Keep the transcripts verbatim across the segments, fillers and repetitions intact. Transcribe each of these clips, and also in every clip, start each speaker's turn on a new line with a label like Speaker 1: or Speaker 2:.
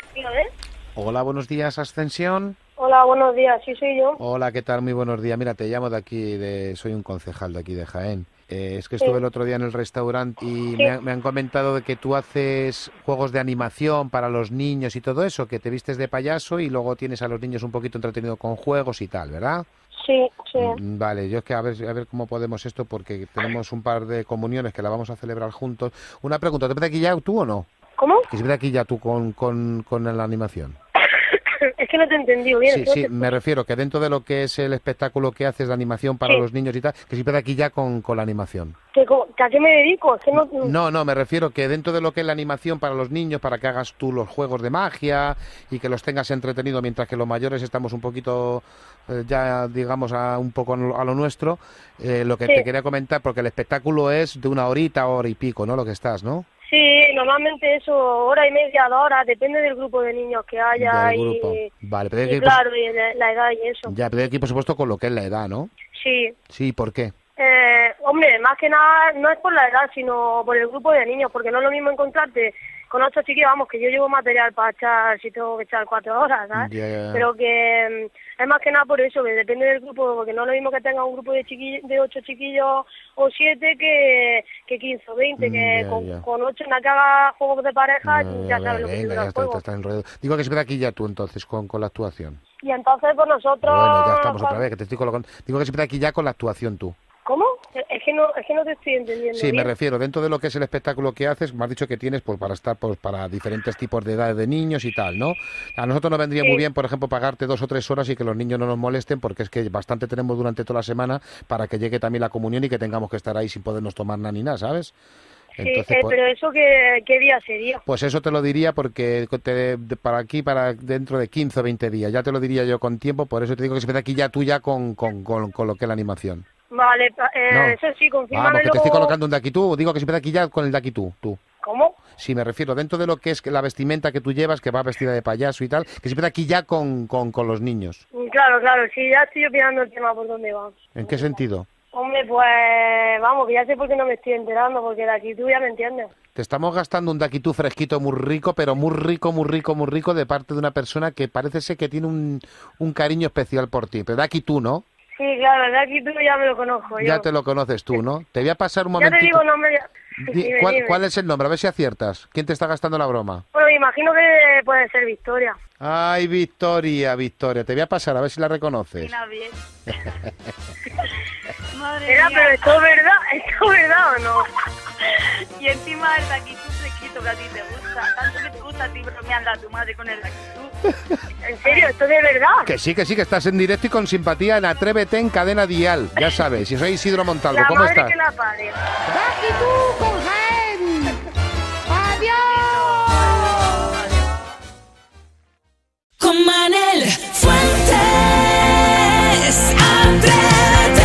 Speaker 1: Dígame.
Speaker 2: Hola, buenos días, Ascensión.
Speaker 1: Hola, buenos días, sí soy yo.
Speaker 2: Hola, ¿qué tal? Muy buenos días. Mira, te llamo de aquí, de, soy un concejal de aquí de Jaén. Eh, es que
Speaker 1: Sí,
Speaker 2: estuve el otro día en el restaurante y
Speaker 1: sí,
Speaker 2: me, han me han comentado de que tú haces juegos de animación para los niños y todo eso, que te vistes de payaso y luego tienes a los niños un poquito entretenidos con juegos y tal, ¿verdad?
Speaker 1: sí, sí.
Speaker 2: Mm, Vale, yo es que a ver, a ver cómo podemos esto porque tenemos un par de comuniones que la vamos a celebrar juntos. Una pregunta, ¿te ves de aquí ya tú o no?
Speaker 1: ¿Cómo?
Speaker 2: ¿Que se ve de aquí ya tú con, con, con la animación?
Speaker 1: Es que no te he entendido bien, es
Speaker 2: Sí,
Speaker 1: que no
Speaker 2: sí,
Speaker 1: te
Speaker 2: me
Speaker 1: escucho.
Speaker 2: refiero que dentro de lo que es el espectáculo que haces de animación para
Speaker 1: Sí,
Speaker 2: los niños y tal, que siempre de aquí ya con, con la animación.
Speaker 1: ¿que, co- que ¿a qué me dedico? Es que no...
Speaker 2: No, no, me refiero que dentro de lo que es la animación para los niños, para que hagas tú los juegos de magia y que los tengas entretenidos mientras que los mayores estamos un poquito eh, ya, digamos, a un poco a lo, a lo nuestro, eh, lo que
Speaker 1: Sí,
Speaker 2: te quería comentar, porque el espectáculo es de una horita, hora y pico, ¿no? Lo que estás, ¿no?
Speaker 1: sí, normalmente eso, hora y media, dos horas, depende del grupo de niños que haya
Speaker 2: Del grupo.
Speaker 1: y,
Speaker 2: Vale, pero hay que
Speaker 1: y
Speaker 2: ir, pues,
Speaker 1: claro, y la, la edad y eso.
Speaker 2: ya, pero hay que ir, por supuesto, con lo que es la edad, ¿no?
Speaker 1: Sí.
Speaker 2: Sí, ¿por qué?
Speaker 1: Eh, hombre, más que nada no es por la edad, sino por el grupo de niños, porque no es lo mismo encontrarte con ocho chiquillos, vamos, que yo llevo material para echar, si tengo que echar cuatro horas, ¿sabes?
Speaker 2: Ya, ya, ya.
Speaker 1: Pero que mm, es más que nada por eso, que depende del grupo, porque no es lo mismo que tenga un grupo de chiquillos, de ocho chiquillos o siete que, que quince o veinte,
Speaker 2: Mm,
Speaker 1: que
Speaker 2: Ya,
Speaker 1: con,
Speaker 2: ya.
Speaker 1: con ocho en la que haga juegos de pareja,
Speaker 2: No, ya,
Speaker 1: ya
Speaker 2: ve-
Speaker 1: sabes lo que
Speaker 2: venga,
Speaker 1: dura
Speaker 2: ya
Speaker 1: el
Speaker 2: está, está,
Speaker 1: juego.
Speaker 2: está enrollado. Digo que se ve aquí ya tú entonces con, con la actuación.
Speaker 1: Y entonces, pues
Speaker 2: Bueno, ya
Speaker 1: nosotros...
Speaker 2: estamos otra
Speaker 1: con-
Speaker 2: vez, que te estoy colocando. Digo que se ve aquí ya con la actuación tú.
Speaker 1: ¿Cómo? Es que no, es que no te estoy entendiendo
Speaker 2: Sí, me
Speaker 1: bien.
Speaker 2: refiero, dentro de lo que es el espectáculo que haces, me has dicho que tienes pues para estar pues para diferentes tipos de edades de niños y tal, ¿no? A nosotros nos vendría muy
Speaker 1: Sí,
Speaker 2: bien, por ejemplo, pagarte dos o tres horas y que los niños no nos molesten, porque es que bastante tenemos durante toda la semana para que llegue también la comunión y que tengamos que estar ahí sin podernos tomar nada ni nada, ¿sabes?
Speaker 1: sí,
Speaker 2: Entonces,
Speaker 1: eh,
Speaker 2: pues,
Speaker 1: pero eso qué, qué día sería.
Speaker 2: Pues eso te lo diría porque te- de- para aquí, para dentro de quince o veinte días. Ya te lo diría yo con tiempo, por eso te digo que se ve de aquí ya tú ya con, con, con, con lo que es la animación.
Speaker 1: Vale, pa- eh,
Speaker 2: No,
Speaker 1: eso sí,
Speaker 2: vamos, que
Speaker 1: confírmamelo.
Speaker 2: te estoy colocando un de aquí tú. Digo que se ve de aquí ya con el de aquí tú, tú.
Speaker 1: ¿Cómo?
Speaker 2: Sí, me refiero, dentro de lo que es que la vestimenta que tú llevas, que va vestida de payaso y tal, que se ve de aquí ya con, con, con los niños.
Speaker 1: Mm, Claro, claro, sí, ya estoy opinando el tema por dónde va.
Speaker 2: ¿En qué sentido?
Speaker 1: Hombre, pues vamos, que ya sé por qué no me estoy enterando, porque de aquí tú ya me entiendes.
Speaker 2: Te estamos gastando un de aquí tú fresquito muy rico, pero muy rico, muy rico, muy rico de parte de una persona que parece ser que tiene un, un cariño especial por ti. Pero de aquí tú, ¿no?
Speaker 1: Sí, claro, de aquí tú ya me lo conozco
Speaker 2: Ya
Speaker 1: yo.
Speaker 2: te lo conoces tú, ¿no? Te voy a pasar un
Speaker 1: Ya te
Speaker 2: momentito.
Speaker 1: digo nombre ya.
Speaker 2: Di-
Speaker 1: Dime,
Speaker 2: ¿Cuál,
Speaker 1: dime.
Speaker 2: cuál es el nombre? A ver si aciertas. ¿Quién te está gastando la broma?
Speaker 1: Bueno, me imagino que puede ser Victoria.
Speaker 2: Ay, Victoria, Victoria. Te voy a pasar a ver si la reconoces.
Speaker 3: Mira bien. Madre
Speaker 1: Mira,
Speaker 3: mía.
Speaker 1: pero esto es verdad, esto es verdad o no.
Speaker 3: Y encima el taquitú fresquito que a ti te gusta. Tanto que te gusta a ti bromeando a tu madre con el taquitú.
Speaker 1: En serio, esto es de verdad.
Speaker 2: Que sí, que sí, que estás en directo y con simpatía en Atrévete en Cadena Dial. Ya sabes, si soy Isidro Montalvo,
Speaker 1: La
Speaker 2: ¿cómo
Speaker 1: madre
Speaker 2: estás?
Speaker 1: que la pare.
Speaker 2: ¡Aquí tú, con Jaén!
Speaker 4: Con Manel Fuentes, Atrévete.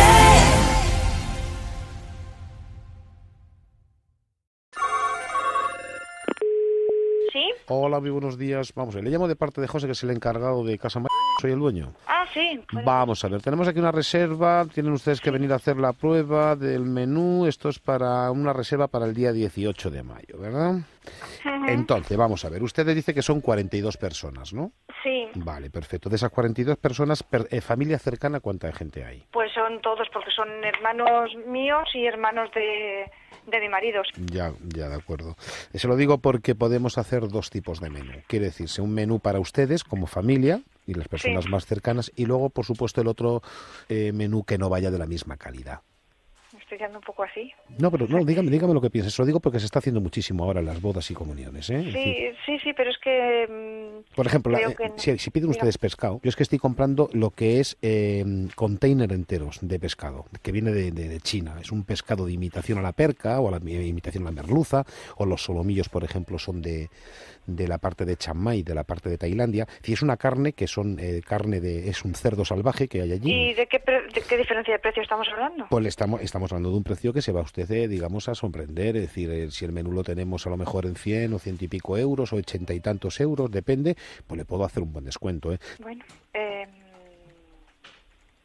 Speaker 3: ¿Sí?
Speaker 2: Hola, muy buenos días. Vamos a ver, le llamo de parte de José, que es el encargado de Casa María. Soy el dueño.
Speaker 3: Ah, sí. Pues-
Speaker 2: Vamos a ver, tenemos aquí una reserva, tienen ustedes que venir a hacer la prueba del menú, esto es para una reserva para el día dieciocho de mayo, ¿verdad?
Speaker 3: Ujú.
Speaker 2: Entonces, vamos a ver, ustedes dicen que son cuarenta y dos personas, ¿no?
Speaker 3: Sí,
Speaker 2: Vale, perfecto. De esas cuarenta y dos personas, per- eh, familia cercana, ¿cuánta gente hay?
Speaker 3: pues son todos porque son hermanos míos y hermanos de, de mi marido.
Speaker 2: Ya, ya, de acuerdo. Eh, Se lo digo porque podemos hacer dos tipos de menú. Quiere decirse un menú para ustedes como familia y las personas
Speaker 3: Sí.
Speaker 2: más cercanas y luego, por supuesto, el otro eh, menú que no vaya de la misma calidad.
Speaker 3: Me estoy quedando un poco así.
Speaker 2: No, pero no, dígame, dígame lo que piensa. Se lo digo porque se está haciendo muchísimo ahora en las bodas y comuniones, ¿eh? Es decir,
Speaker 3: Sí, sí, sí, pero es que... mm,
Speaker 2: por ejemplo, la-
Speaker 3: creo
Speaker 2: eh,
Speaker 3: que no.
Speaker 2: si, si piden
Speaker 3: Diga.
Speaker 2: ustedes pescado, yo es que estoy comprando lo que es eh, container enteros de pescado, que viene de, de- de China. Es un pescado de imitación a la perca o a la mi- imitación a la merluza, o los solomillos, por ejemplo, son de, de la parte de Chiang Mai, de la parte de Tailandia. Y es una carne que son eh, carne de, es un cerdo salvaje que hay allí.
Speaker 3: ¿Y de qué, pre- de qué diferencia de precio estamos hablando?
Speaker 2: Pues le estamos, estamos hablando de un precio que se va a usted, eh, digamos, a sorprender. Es decir, eh, si el menú lo tenemos a lo mejor en cien o ciento y pico euros o ochenta y tantos euros, depende, pues le puedo hacer un buen descuento. ¿eh?
Speaker 3: Bueno, eh,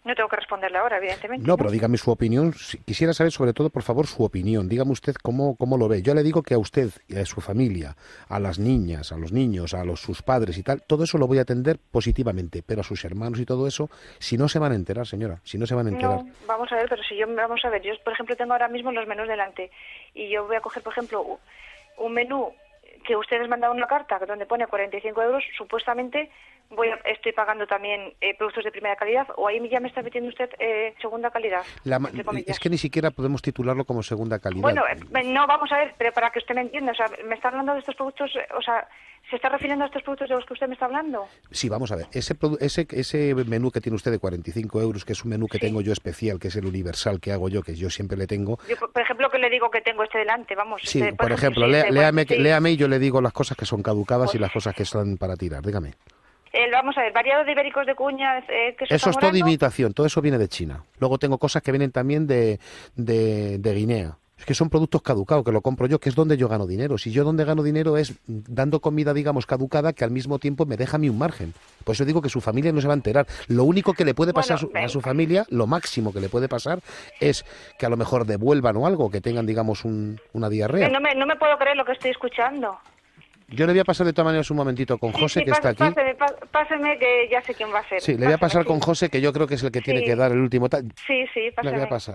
Speaker 5: No tengo que responderle ahora, evidentemente.
Speaker 2: No, pero dígame su opinión. Si- Quisiera saber, sobre todo, por favor, su opinión. Dígame usted cómo, cómo lo ve. Yo le digo que a usted y a su familia, a las niñas, a los niños, a los sus padres y tal, todo eso lo voy a atender positivamente, pero a sus hermanos y todo eso, si no se van a enterar, señora, si no se van a enterar.
Speaker 5: No, vamos a ver, pero si yo, vamos a ver, yo por ejemplo tengo ahora mismo los menús delante y yo voy a coger, por ejemplo, u- un menú que ustedes mandan una carta donde pone cuarenta y cinco euros, supuestamente voy a- estoy pagando también eh, productos de primera calidad, o ahí ya me está metiendo usted eh, segunda calidad.
Speaker 2: La ma-
Speaker 5: entre comillas.
Speaker 2: es que ni siquiera podemos titularlo como segunda calidad.
Speaker 5: Bueno, eh, no, vamos a ver, pero para que usted me entienda, o sea, me está hablando de estos productos, eh, o sea, ¿se está refiriendo a estos productos de los que usted me está hablando?
Speaker 2: Sí, vamos a ver. Ese, produ- ese, ese menú que tiene usted de cuarenta y cinco euros, que es un menú que
Speaker 5: Sí.
Speaker 2: tengo yo especial, que es el universal que hago yo, que yo siempre le tengo.
Speaker 5: Yo, por por ejemplo, que le digo que tengo este delante, vamos.
Speaker 2: Sí,
Speaker 5: este,
Speaker 2: por ejemplo,
Speaker 5: sí,
Speaker 2: lea-
Speaker 5: este,
Speaker 2: léame,
Speaker 5: bueno, sí.
Speaker 2: léame y yo le digo las cosas que son caducadas y las cosas que están para tirar. Dígame.
Speaker 5: Eh, vamos a ver, variado de ibéricos de cuña, eh, que
Speaker 2: Eso es todo
Speaker 5: zamorano.
Speaker 2: imitación, todo eso viene de China. Luego tengo cosas que vienen también de, de, de Guinea. Es que son productos caducados, que lo compro yo, que es donde yo gano dinero. Si yo donde gano dinero es dando comida, digamos, caducada, que al mismo tiempo me deja a mí un margen. Por eso digo que su familia no se va a enterar. Lo único que le puede pasar
Speaker 5: Bueno,
Speaker 2: a, su, a
Speaker 5: ven.
Speaker 2: su familia, lo máximo que le puede pasar, es que a lo mejor devuelvan o algo, que tengan, digamos, un- una diarrea.
Speaker 5: Eh, no, me, no me puedo creer lo que estoy escuchando.
Speaker 2: Yo le voy a pasar de todas maneras un momentito con
Speaker 5: Sí,
Speaker 2: José,
Speaker 5: sí,
Speaker 2: que
Speaker 5: pas-
Speaker 2: está aquí.
Speaker 5: Páseme, pa- páseme, que ya sé quién va a ser.
Speaker 2: Sí, le voy a pasar
Speaker 5: Páseme,
Speaker 2: con
Speaker 5: sí.
Speaker 2: José, que yo creo que es el que tiene
Speaker 5: Sí.
Speaker 2: que dar el último... ta-
Speaker 5: Sí, sí,
Speaker 2: Le
Speaker 5: pásame.
Speaker 2: voy a pasar.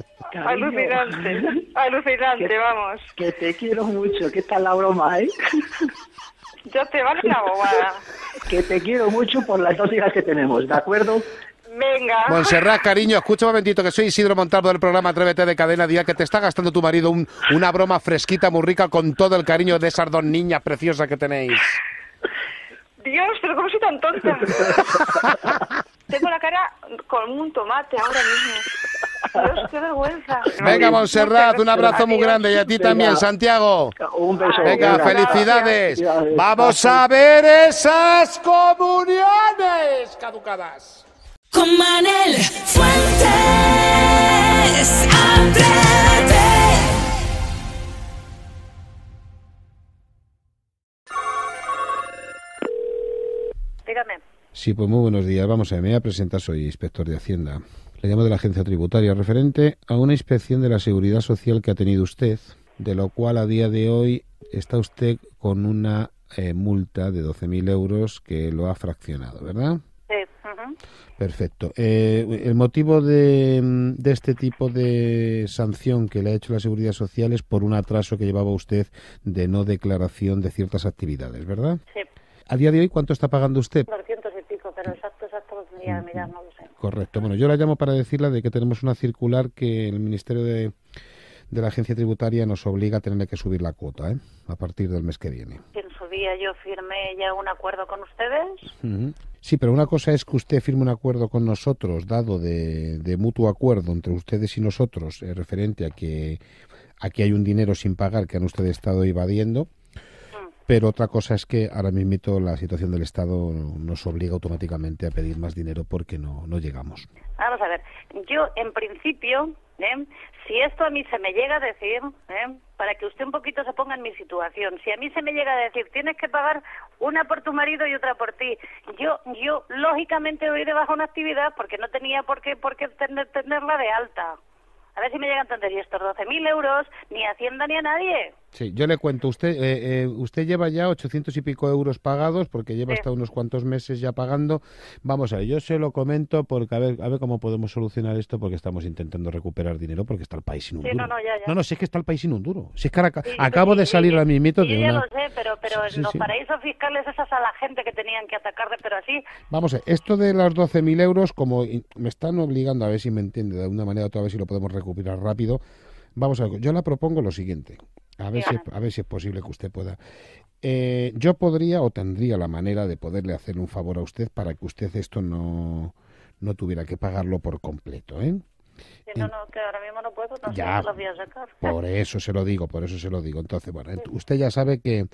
Speaker 5: Alucinante, alucinante, vamos.
Speaker 6: Que te quiero mucho, ¿qué tal la broma, eh?
Speaker 5: Yo te vale la bobada.
Speaker 6: Que te quiero mucho por las dos hijas que tenemos, ¿de acuerdo?
Speaker 5: Venga.
Speaker 2: Montserrat, cariño, escucha un momentito, que soy Isidro Montalvo del programa Atrévete de Cadena Día, que te está gastando tu marido un- una broma fresquita, muy rica, con todo el cariño de esas dos niñas preciosas que tenéis.
Speaker 5: Dios, pero cómo soy tan tonta. Tengo la cara con un tomate ahora mismo. Dios, qué vergüenza.
Speaker 2: Venga, Montserrat, un abrazo muy
Speaker 5: Adiós.
Speaker 2: grande, y a ti
Speaker 6: Venga.
Speaker 2: también, Santiago.
Speaker 6: Un beso.
Speaker 2: Venga,
Speaker 6: venga.
Speaker 2: felicidades.
Speaker 6: Gracias.
Speaker 2: Vamos a ver esas comuniones caducadas.
Speaker 4: Con Manel Fuentes, Atrévete.
Speaker 5: Dígame.
Speaker 2: Sí, pues muy buenos días. Vamos a ver, me voy a presentar, soy inspector de Hacienda. Le llamo de la agencia tributaria referente a una inspección de la seguridad social que ha tenido usted, de lo cual a día de hoy está usted con una eh, multa de doce mil euros que lo ha fraccionado, ¿verdad?
Speaker 5: Sí. ujú.
Speaker 2: Perfecto. Eh, el motivo de, de este tipo de sanción que le ha hecho la Seguridad Social es por un atraso que llevaba usted de no declaración de ciertas actividades, ¿verdad?
Speaker 5: Sí.
Speaker 2: A día de hoy, ¿cuánto está pagando usted?
Speaker 5: doscientos y pico, pero exacto, exacto lo tendría que mirar, no lo sé.
Speaker 2: Correcto. Bueno, yo la llamo para decirle de que tenemos una circular que el Ministerio de, de la Agencia Tributaria nos obliga a tener que subir la cuota, ¿eh? A partir del mes que viene.
Speaker 5: En su día yo firmé ya un acuerdo con ustedes.
Speaker 2: Ujú. Sí, pero una cosa es que usted firme un acuerdo con nosotros, dado de, de mutuo acuerdo entre ustedes y nosotros, eh, referente a que aquí hay un dinero sin pagar que han ustedes estado evadiendo. Pero otra cosa es que ahora mismo la situación del Estado nos obliga automáticamente a pedir más dinero porque no, no llegamos.
Speaker 5: Vamos a ver, yo en principio, ¿eh? si esto a mí se me llega a decir, ¿eh? para que usted un poquito se ponga en mi situación, si a mí se me llega a decir, tienes que pagar una por tu marido y otra por ti, yo yo lógicamente voy de baja una actividad porque no tenía por qué, por qué tener, tenerla de alta. A ver si me llega a entender, y estos doce mil euros, ni a Hacienda ni a nadie.
Speaker 2: Sí, yo le cuento, usted eh, eh, usted lleva ya ochocientos y pico euros pagados porque lleva
Speaker 5: Sí.
Speaker 2: hasta unos cuantos meses ya pagando. Vamos a ver, yo se lo comento porque a ver, a ver cómo podemos solucionar esto porque estamos intentando recuperar dinero porque está el país sin un
Speaker 5: Sí,
Speaker 2: duro.
Speaker 5: no, no, ya, ya.
Speaker 2: No, no, si es que está el país sin un duro. Si es que ahora,
Speaker 5: Sí,
Speaker 2: acabo
Speaker 5: sí,
Speaker 2: de
Speaker 5: sí,
Speaker 2: salir
Speaker 5: sí,
Speaker 2: ahora mismito
Speaker 5: sí,
Speaker 2: de
Speaker 5: ya
Speaker 2: una...
Speaker 5: lo sé, pero, pero
Speaker 2: Sí,
Speaker 5: en los
Speaker 2: sí.
Speaker 5: paraísos fiscales esas a la gente que tenían que atacar, pero así...
Speaker 2: Vamos a ver, esto de los doce mil euros, como in- me están obligando, a ver si me entiende, de una manera u otra, a ver si lo podemos recuperar rápido. Vamos a ver, yo la propongo lo siguiente, a ver, si,
Speaker 5: Dígame.
Speaker 2: a ver si es posible que usted pueda. Eh, yo podría o tendría la manera de poderle hacer un favor a usted para que usted esto no, no tuviera que pagarlo por completo, ¿eh?
Speaker 5: Que no, no, que ahora mismo no puedo, no
Speaker 2: Ya.
Speaker 5: sé, no las voy a sacar.
Speaker 2: Por eso se lo digo, por eso se lo digo. Entonces, bueno, ent- usted ya sabe que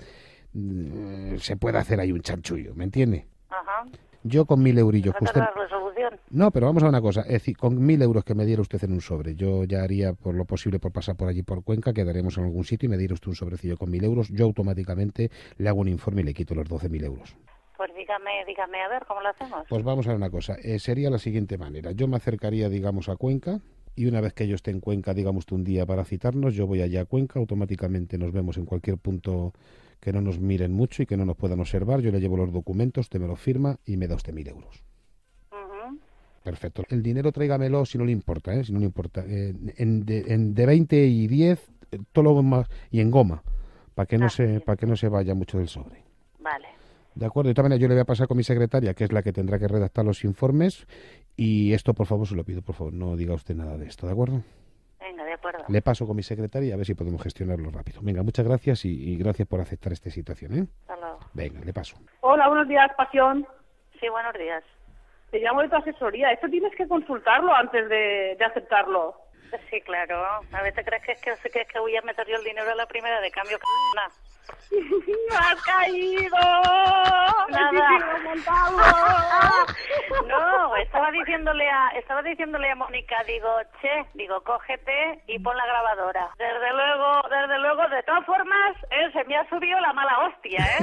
Speaker 2: mm, se puede hacer ahí un chanchullo, ¿me entiende?
Speaker 5: Ajá.
Speaker 2: Yo con mil eurillos, que
Speaker 5: Sacar
Speaker 2: usted...
Speaker 5: la resolución.
Speaker 2: No, pero vamos a una cosa, es decir, con mil euros que me diera usted en un sobre, yo ya haría por lo posible por pasar por allí por Cuenca, quedaremos en algún sitio y me diera usted un sobrecillo con mil euros, yo automáticamente le hago un informe y le quito los doce mil euros.
Speaker 5: Pues dígame, dígame, a ver, ¿cómo lo hacemos?
Speaker 2: Pues vamos a ver una cosa. Eh, sería la siguiente manera. Yo me acercaría, digamos, a Cuenca y una vez que yo esté en Cuenca, digamos, un día para citarnos, yo voy allá a Cuenca, automáticamente nos vemos en cualquier punto que no nos miren mucho y que no nos puedan observar. Yo le llevo los documentos, usted me los firma y me da usted mil euros.
Speaker 5: Uh-huh.
Speaker 2: Perfecto. El dinero tráigamelo si no le importa, ¿eh? Si no le importa. Eh, en, de, en de veinte y diez, eh, todo lo más, y en goma, para que no
Speaker 5: Ah,
Speaker 2: se,
Speaker 5: bien.
Speaker 2: para que no se vaya mucho del sobre.
Speaker 5: Vale.
Speaker 2: De acuerdo, de todas maneras yo le voy a pasar con mi secretaria, que es la que tendrá que redactar los informes, y esto por favor se lo pido, por favor, no diga usted nada de esto, ¿de acuerdo?
Speaker 5: Venga, de acuerdo.
Speaker 2: Le paso con mi secretaria a ver si podemos gestionarlo rápido. Venga, muchas gracias y, y gracias por aceptar esta situación, ¿eh?
Speaker 5: Hasta luego.
Speaker 2: Venga, le paso.
Speaker 7: Hola, buenos días, Pasión.
Speaker 5: Sí, buenos días.
Speaker 7: Te llamo de tu asesoría. Esto tienes que consultarlo antes de, de aceptarlo.
Speaker 5: Sí, claro. A veces crees que es que, que, es que voy a meter yo el dinero a la primera de cambio. Nada.
Speaker 7: ¡Me has caído!
Speaker 5: Nada.
Speaker 7: Montado.
Speaker 5: No, estaba diciéndole a estaba diciéndole a Mónica, digo, che, digo, cógete y pon la grabadora. Desde luego, desde luego, de todas formas, eh, se me ha subido la mala hostia, ¿eh?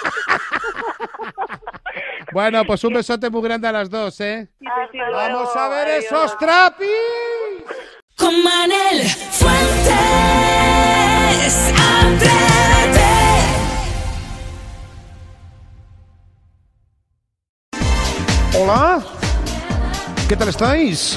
Speaker 2: Bueno, pues un besote muy grande a las dos, ¿eh?
Speaker 5: Hasta luego,
Speaker 2: ¡Vamos a ver
Speaker 5: adiós.
Speaker 2: esos trapis!
Speaker 4: Con Manel Fuentes, Atrévete.
Speaker 2: Hola, ¿qué tal estáis?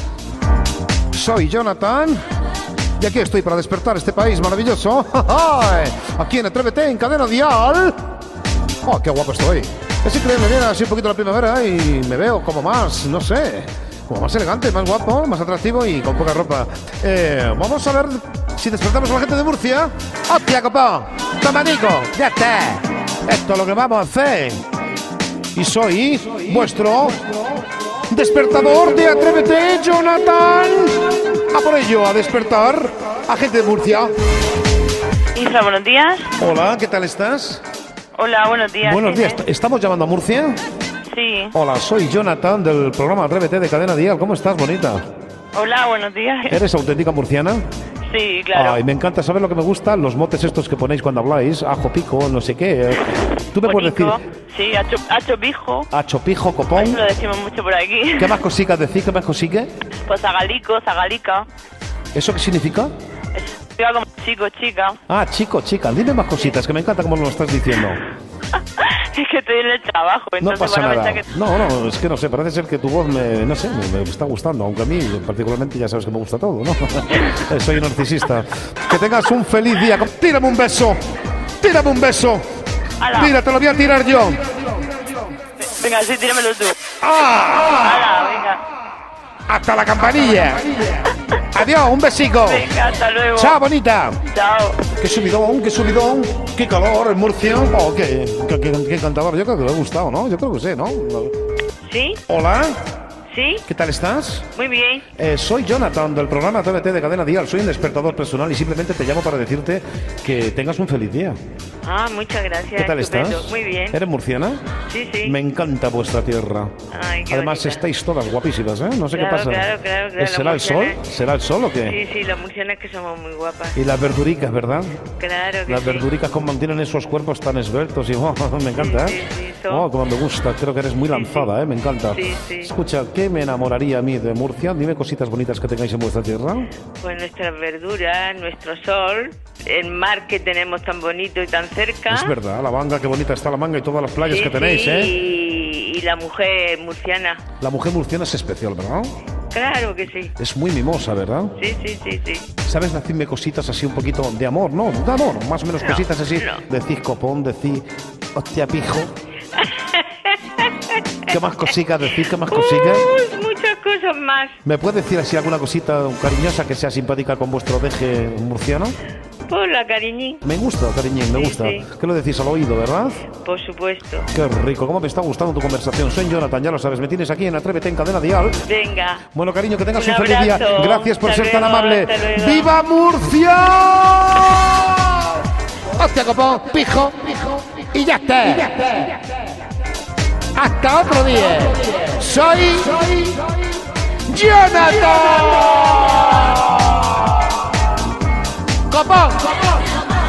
Speaker 2: Soy Jonathan y aquí estoy para despertar este país maravilloso. Aquí en Atrévete, en Cadena Dial. ¡Oh, qué guapo estoy! Es increíble, viene así un poquito la primavera y me veo como más, no sé, como más elegante, más guapo, más atractivo y con poca ropa. Eh, vamos a ver si despertamos a la gente de Murcia. ¡Hostia, copón! ¡Tomanico! ¡Ya está! Esto es lo que vamos a hacer. Y soy vuestro despertador de Atrévete, Jonathan. A por ello, a despertar a gente de Murcia.
Speaker 3: Isra, buenos días.
Speaker 2: Hola, ¿qué tal estás?
Speaker 3: Hola, buenos días.
Speaker 2: Buenos
Speaker 3: ¿quién
Speaker 2: días, ¿estamos llamando a Murcia?
Speaker 3: es? Sí.
Speaker 2: Hola, soy Jonathan del programa Atrévete de Cadena Dial. ¿Cómo estás, bonita?
Speaker 3: Hola, buenos días.
Speaker 2: ¿Eres auténtica murciana?
Speaker 3: Sí, claro.
Speaker 2: Ay, me encanta saber lo que me gusta, los motes estos que ponéis cuando habláis, ajo pico, no sé qué. ¿Tú me puedes decir
Speaker 3: Bonico. Sí, hacho, hacho pijo.
Speaker 2: acho pijo,
Speaker 3: Eso
Speaker 2: copón?
Speaker 3: lo decimos mucho por aquí.
Speaker 2: ¿Qué más cositas decís? ¿Qué más cositas?
Speaker 3: Pues zagalico, zagalica.
Speaker 2: ¿Eso qué significa?
Speaker 3: Significa como chico, chica.
Speaker 2: Ah, chico, chica, dime más cositas, que me encanta cómo lo estás diciendo.
Speaker 3: Es que estoy en el trabajo,
Speaker 2: No
Speaker 3: entonces
Speaker 2: pasa
Speaker 3: van a
Speaker 2: nada.
Speaker 3: pensar que...
Speaker 2: No, no, es que no sé, parece ser que tu voz me, no sé, me, me está gustando, aunque a mí particularmente ya sabes que me gusta todo, ¿no? Soy un narcisista. Que tengas un feliz día. Tírame un beso, tírame un beso.
Speaker 3: Ala.
Speaker 2: Mira, te lo voy a tirar yo.
Speaker 3: Venga, sí, tíramelo tú.
Speaker 2: ¡Ah!
Speaker 3: Hala, venga.
Speaker 2: Hasta la campanilla. Adiós, un besico.
Speaker 3: Venga, hasta luego.
Speaker 2: Chao, bonita.
Speaker 3: Chao.
Speaker 2: Qué subidón, qué subidón, qué calor en Murcia. Oh, qué, qué, qué, qué encantador. Yo creo que le ha gustado, ¿no? Yo creo que sí, ¿no?
Speaker 3: ¿Sí?
Speaker 2: Hola,
Speaker 3: ¿Sí?
Speaker 2: ¿qué tal estás?
Speaker 3: Muy bien.
Speaker 2: Eh, soy Jonathan del programa T V T de Cadena Dial. Soy un despertador personal y simplemente te llamo para decirte que tengas un feliz día.
Speaker 3: Ah, muchas gracias.
Speaker 2: ¿Qué tal
Speaker 3: estupendo.
Speaker 2: estás?
Speaker 3: Muy bien.
Speaker 2: ¿Eres murciana?
Speaker 3: Sí, sí.
Speaker 2: Me encanta vuestra tierra.
Speaker 3: Ay, qué
Speaker 2: Además
Speaker 3: bonita.
Speaker 2: estáis todas guapísimas, ¿eh? No sé
Speaker 3: Claro,
Speaker 2: qué pasa.
Speaker 3: claro, claro, claro,
Speaker 2: ¿Será
Speaker 3: las
Speaker 2: el sol?
Speaker 3: murcianas.
Speaker 2: ¿Será el sol o qué?
Speaker 3: Sí, sí, las murcianas que somos muy guapas.
Speaker 2: Y las verduricas, ¿verdad?
Speaker 3: Claro que
Speaker 2: Las
Speaker 3: sí.
Speaker 2: verduricas como mantienen esos cuerpos tan esbeltos y oh, me encanta,
Speaker 3: Sí,
Speaker 2: ¿eh?
Speaker 3: sí, sí, son-
Speaker 2: Oh, como me gusta, creo que eres muy
Speaker 3: Sí,
Speaker 2: lanzada,
Speaker 3: sí.
Speaker 2: ¿eh? Me encanta.
Speaker 3: Sí, sí.
Speaker 2: Escucha, ¿qué me enamoraría a mí de Murcia? Dime cositas bonitas que tengáis en vuestra tierra.
Speaker 3: Pues nuestras verduras, nuestro sol, el mar que tenemos tan bonito y tan cerca.
Speaker 2: Es verdad, la manga, qué bonita está la manga y todas las playas
Speaker 3: Sí,
Speaker 2: que tenéis,
Speaker 3: sí,
Speaker 2: ¿eh?
Speaker 3: Y, y la mujer murciana.
Speaker 2: La mujer murciana es especial, ¿verdad?
Speaker 3: Claro que sí.
Speaker 2: Es muy mimosa, ¿verdad?
Speaker 3: Sí, sí, sí, sí.
Speaker 2: ¿Sabes decirme cositas así un poquito de amor? No, de amor, más o menos
Speaker 3: No,
Speaker 2: cositas así.
Speaker 3: no.
Speaker 2: Decís copón, decís hostia pijo. ¿Qué más cositas decís? ¿Qué más cositas?
Speaker 3: Uy, muchas cosas más.
Speaker 2: ¿Me puedes decir así alguna cosita cariñosa que sea simpática con vuestro deje murciano?
Speaker 3: Por la cariñín,
Speaker 2: Me gusta, cariñín, me
Speaker 3: Sí,
Speaker 2: gusta.
Speaker 3: sí.
Speaker 2: ¿Qué lo decís al oído, verdad?
Speaker 3: por supuesto.
Speaker 2: Qué rico, cómo me está gustando tu conversación. Soy Jonathan, ya lo sabes, me tienes aquí en Atrévete en Cadena Dial.
Speaker 3: Venga.
Speaker 2: Bueno, cariño, que tengas
Speaker 3: Un
Speaker 2: un, feliz día.
Speaker 3: abrazo.
Speaker 2: Gracias por
Speaker 3: Hasta
Speaker 2: ser tan
Speaker 3: luego,
Speaker 2: amable.
Speaker 3: hasta luego.
Speaker 2: ¡Viva Murcia! ¡Hostia, copón! ¡Pijo! Y ya está. Hasta otro día. Soy Jonathan. ¡Copón!